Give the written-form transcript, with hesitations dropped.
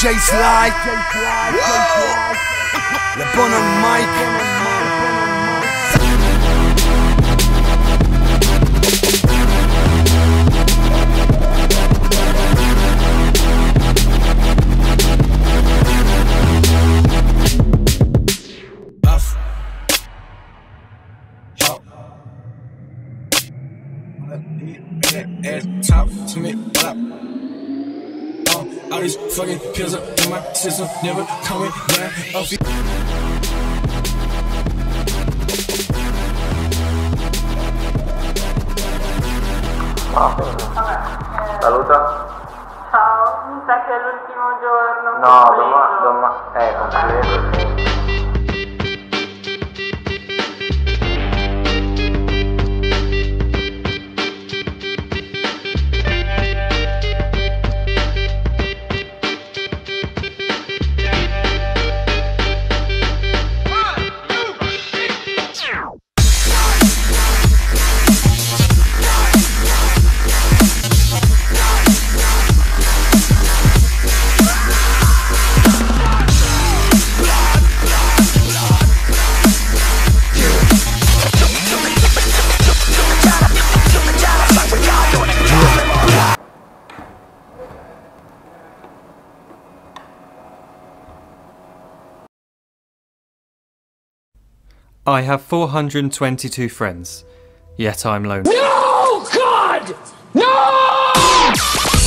DJ Slide, le bon mic. Talk to me, all these fucking pills up in my system, never coming down off you. Saluta. Ciao, mi sa che è l'ultimo giorno. No, completo, sì. I have 422 friends, yet I'm lonely. No, God! No!